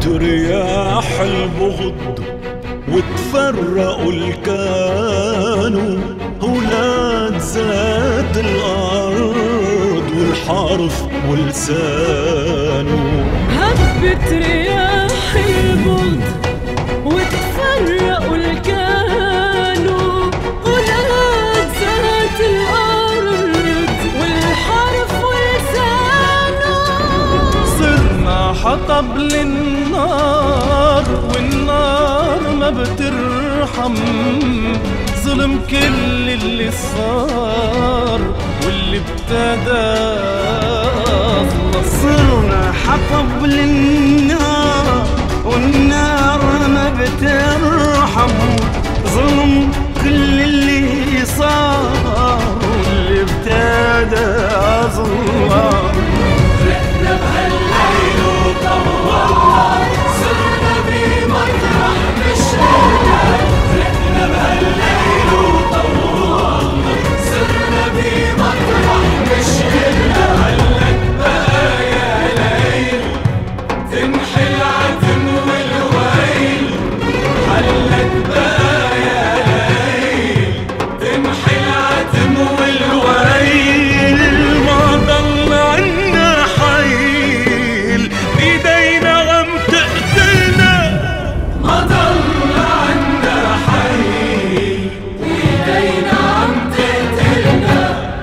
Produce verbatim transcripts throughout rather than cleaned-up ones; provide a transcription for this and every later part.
رياح البغض وتفرقوا الكانوا أولاد ذات الأرض والحرف ولسانه. هبت رياح البغض وتفرقوا الكانوا أولاد ذات الأرض والحرف ولسانه. صرنا حطب للنار والنار ما بترحم، ظلم كل اللي صار واللي ابتدى خلص. صرنا حطب للنار والنار ما بترحم، ظلم كل اللي صار واللي ابتدى ظلام. فرحنا بهالليل وطولنا، صرنا بمطرح مش إلنا. فرحنا بهالليل وطولنا، صرنا بمطرح مش إلنا. هلك بقى يا ليل تمحي العتم والويل. هلك بقى يا ليل تمحي العتم والويل. ما ضل عنا حيل بيدينا غم تقتلنا. ما ضل عنا حيل بيدينا عم تقتلنا.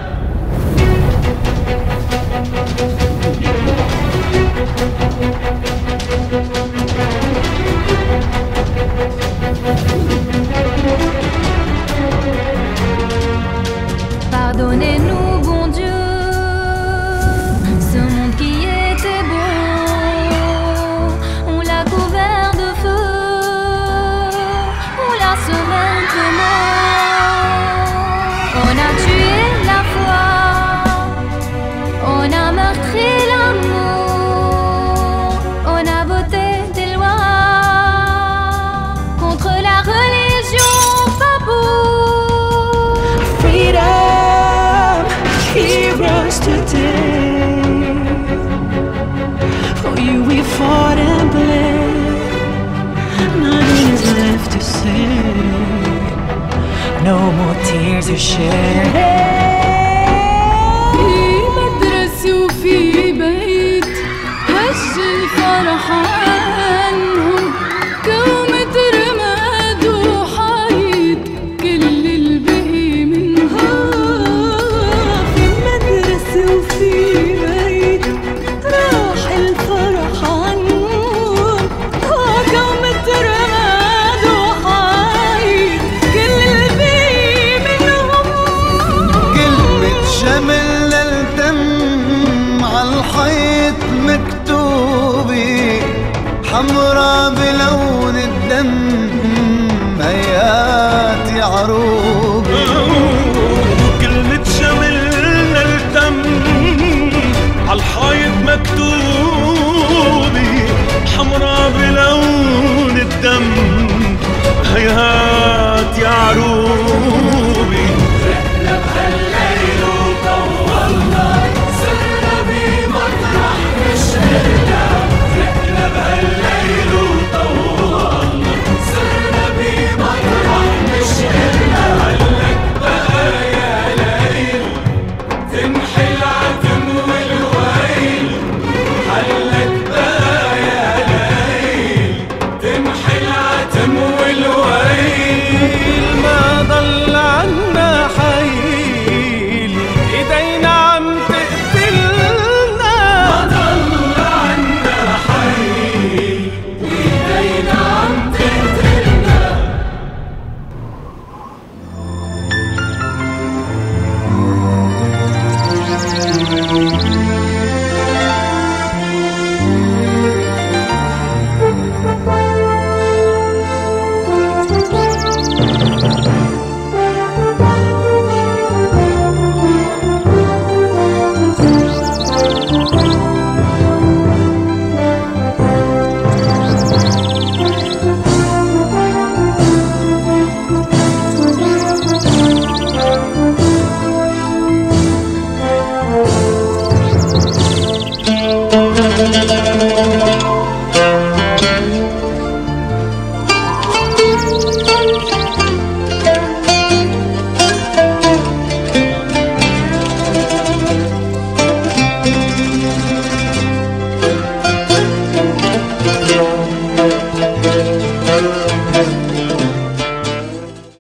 Pardonnez-nous, bon Dieu, ce monde qui était beau, on l'a couvert de feu, on l'a semé de mort. On a tué la foi, on a meurtri l'amour, on a voté des lois contre la religion Babou. Freedom, heroes today. For you we fought and bled. Nothing is left to say. No more tears are shed. في مدرسة وفي بيت هج الفرح عنهم، كومة رماد وحيد كل اللي بقي منها. في مدرسة وفي بيت راح الفرح عنهم، كومة رماد وحيد كل اللي بقي منهم. كلمة شمل للدم عالحيط مكتوبة، حمرا بلون الدم هيات يا عروبي. كلمة شمل للدم عالحيط مكتوبة، حمرا بلون الدم هيهات يا عروبي. فرحنا بهالليل وطولنا، صرنا بمطرح مش إلنا. فرحنا بهالليل وطولنا، صرنا بمطرح مش إلنا. هلك بقى يا ليل تمحي